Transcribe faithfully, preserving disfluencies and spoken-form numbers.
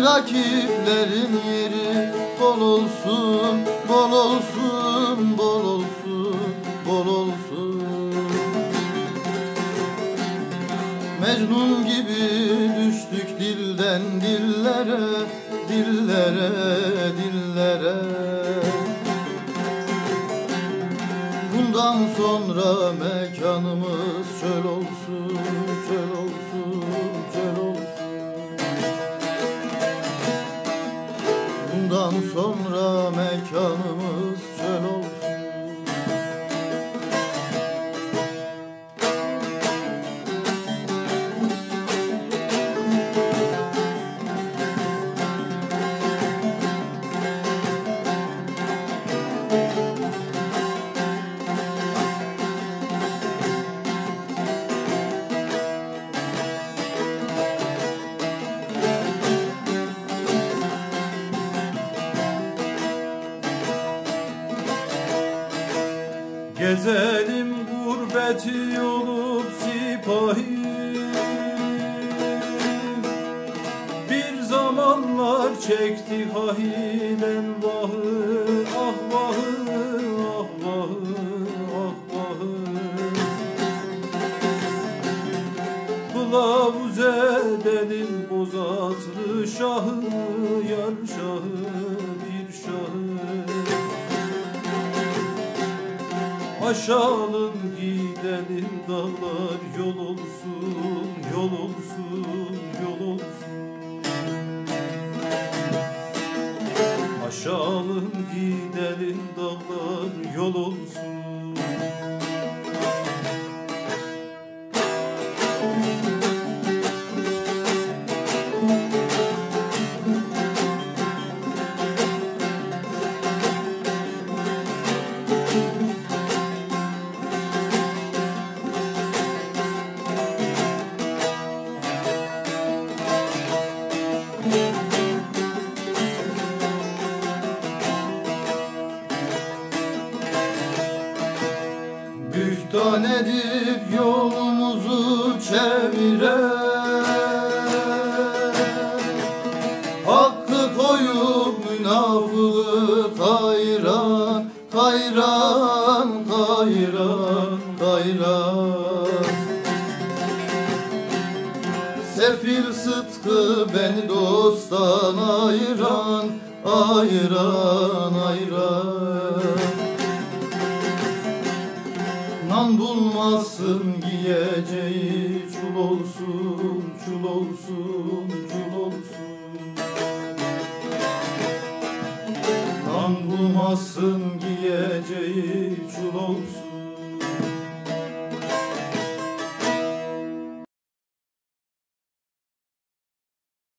rakiplerin yeri bol olsun, bol olsun, bol olsun, bol olsun. Mecnun gibi düştük dilden dillere, dillere, dillere. Bundan sonra mekanımız çöl olsun, çöl olsun, çöl olsun. Bundan sonra mekanımız çöl olsun. Gezelim gurbeti olup sipahi, bir zamanlar çekti hahiden vahı, ah vahı, ah vahı, ah vahı. Kılavuz edelim bozatlı şahı, yar şahı, bir şahı. Aşalım gidelim dağlar, yol olsun, yol olsun, yol olsun. Aşalım gidelim dağlar, yol olsun. Bühtan edip yolumuzu çevire, hakkı koyup münafığı kayran, kayran, kayran, kayran. Sefil Sıtkı beni dosttan ayıran, ayıran, ayıran. Nan bulmasın giyeceği, çul olsun, çul olsun, çul olsun. Nan bulmasın giyeceği, çul olsun.